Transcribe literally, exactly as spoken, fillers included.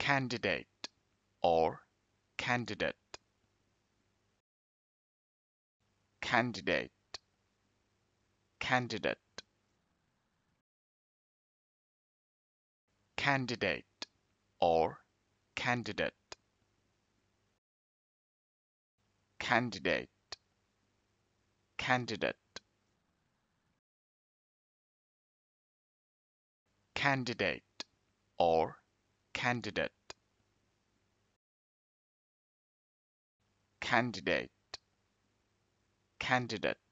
candidate or candidate, candidate, candidate, candidate or candidate, candidate, candidate, candidate or candidate, candidate, candidate.